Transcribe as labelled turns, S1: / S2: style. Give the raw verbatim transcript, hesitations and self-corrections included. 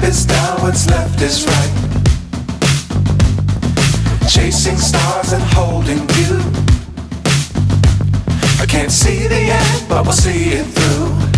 S1: is down, what's left is right. Chasing stars and holding you. I can't see the end, but we'll see it through.